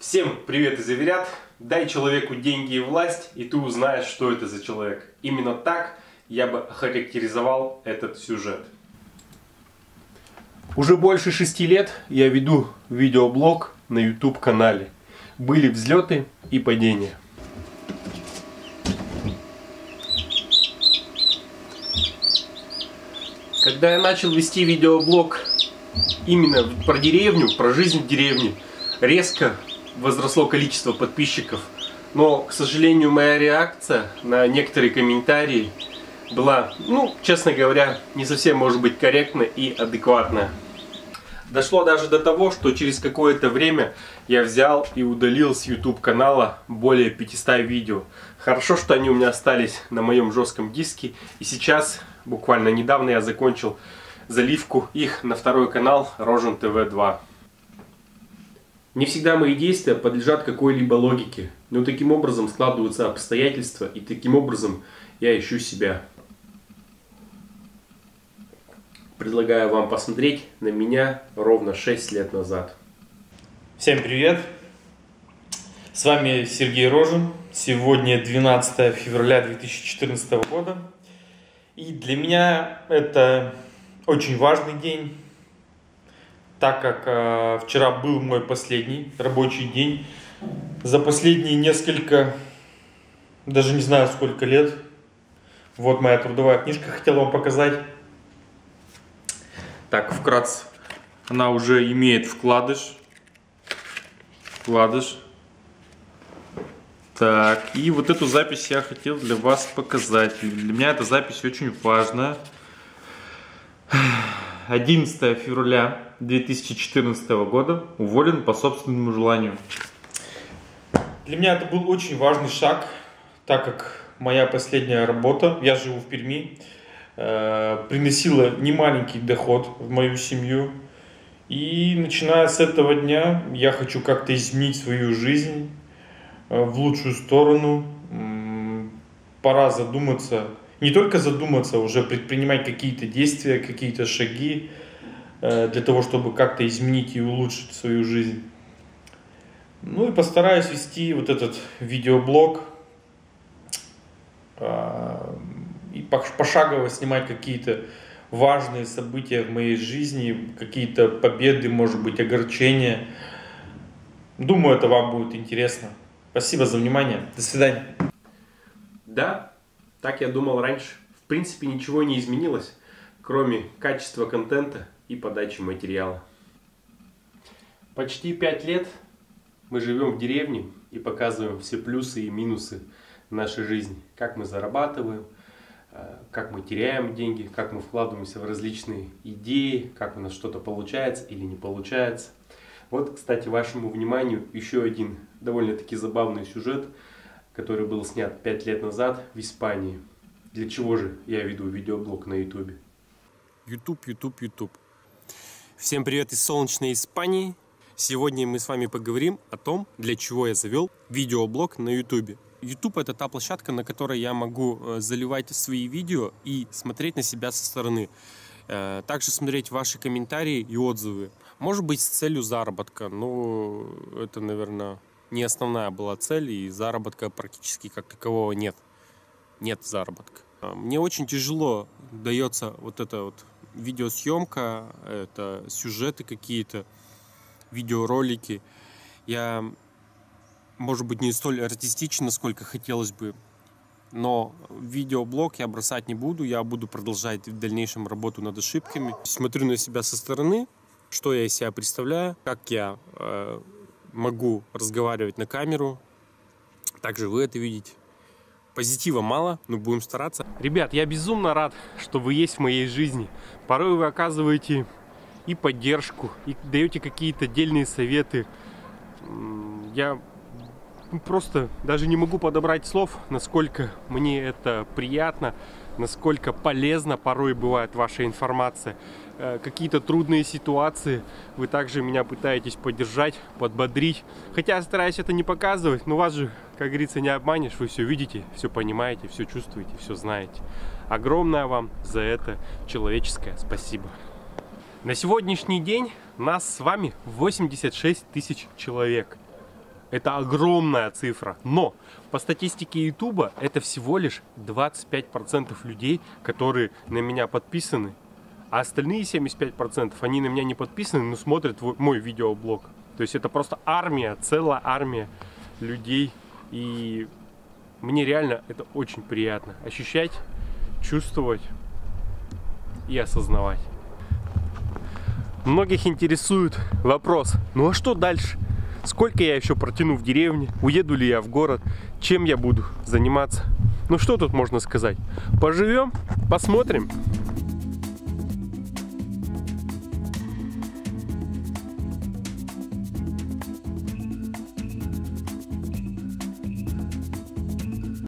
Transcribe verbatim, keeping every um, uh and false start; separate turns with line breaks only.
Всем привет из Эверят. Дай человеку деньги и власть, и ты узнаешь, что это за человек. Именно так я бы охарактеризовал этот сюжет. Уже больше шести лет я веду видеоблог на YouTube канале. Были взлеты и падения. Когда я начал вести видеоблог именно про деревню, про жизнь в деревне, резко возросло количество подписчиков. Но, к сожалению, моя реакция на некоторые комментарии была, ну, честно говоря, не совсем, может быть, корректна и адекватна. Дошло даже до того, что через какое-то время я взял и удалил с YouTube канала более пятисот видео. Хорошо, что они у меня остались на моем жестком диске. И сейчас, буквально недавно, я закончил заливку их на второй канал Рожен ТВ два. Не всегда мои действия подлежат какой-либо логике, но таким образом складываются обстоятельства, и таким образом я ищу себя. Предлагаю вам посмотреть на меня ровно шесть лет назад.
Всем привет! С вами Сергей Рожен. Сегодня двенадцатое февраля две тысячи четырнадцатого года. И для меня это очень важный день, так как э, вчера был мой последний рабочий день. За последние несколько, даже не знаю сколько лет. Вот моя трудовая книжка, хотел вам показать. Так, вкратце, она уже имеет вкладыш. Вкладыш. Так, и вот эту запись я хотел для вас показать. Для меня эта запись очень важна. одиннадцатое февраля две тысячи четырнадцатого года. Уволен по собственному желанию. Для меня это был очень важный шаг, так как моя последняя работа, я живу в Перми, приносила немаленький доход в мою семью. И начиная с этого дня я хочу как-то изменить свою жизнь в лучшую сторону. Пора задуматься, не только задуматься, уже предпринимать какие-то действия, какие-то шаги для того, чтобы как-то изменить и улучшить свою жизнь. Ну и постараюсь вести вот этот видеоблог и пошагово снимать какие-то важные события в моей жизни, какие-то победы, может быть, огорчения. Думаю, это вам будет интересно. Спасибо за внимание. До свидания.
Да, так я думал раньше. В принципе, ничего не изменилось, кроме качества контента и подачи материала. Почти пять лет мы живем в деревне и показываем все плюсы и минусы нашей жизни. Как мы зарабатываем, как мы теряем деньги, как мы вкладываемся в различные идеи, как у нас что-то получается или не получается. Вот, кстати, вашему вниманию еще один довольно-таки забавный сюжет, который был снят пять лет назад в Испании. Для чего же я веду видеоблог на YouTube? YouTube, YouTube, YouTube. Всем привет из солнечной Испании. Сегодня мы с вами поговорим о том, для чего я завел видеоблог на YouTube. YouTube — это та площадка, на которой я могу заливать свои видео и смотреть на себя со стороны. Также смотреть ваши комментарии и отзывы. Может быть, с целью заработка, но это, наверное, не основная была цель, и заработка практически как такового нет. Нет заработка. Мне очень тяжело дается вот эта вот видеосъемка, это сюжеты какие-то, видеоролики. Я, может быть, не столь артистично, сколько хотелось бы, но видеоблог я бросать не буду, я буду продолжать в дальнейшем работу над ошибками. Смотрю на себя со стороны, что я из себя представляю, как я э, могу разговаривать на камеру. Также вы это видите. Позитива мало, но будем стараться. Ребят, я безумно рад, что вы есть в моей жизни. Порой вы оказываете и поддержку, и даете какие-то дельные советы. Я просто даже не могу подобрать слов, насколько мне это приятно, насколько полезна порой бывает ваша информация. Какие-то трудные ситуации вы также меня пытаетесь поддержать, подбодрить. Хотя я стараюсь это не показывать, но вас же, как говорится, не обманешь. Вы все видите, все понимаете, все чувствуете, все знаете. Огромное вам за это человеческое спасибо. На сегодняшний день нас с вами восемьдесят шесть тысяч человек. Это огромная цифра. Но по статистике Ютуба это всего лишь двадцать пять процентов людей, которые на меня подписаны. А остальные семьдесят пять процентов, они на меня не подписаны, но смотрят мой видеоблог. То есть это просто армия, целая армия людей. И мне реально это очень приятно ощущать, чувствовать и осознавать. Многих интересует вопрос: ну а что дальше? Сколько я еще протяну в деревне? Уеду ли я в город? Чем я буду заниматься? Ну что тут можно сказать? Поживем, посмотрим.